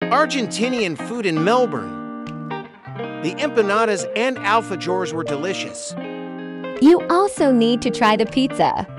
Argentinian food in Melbourne. The empanadas and alfajores were delicious. You also need to try the pizza.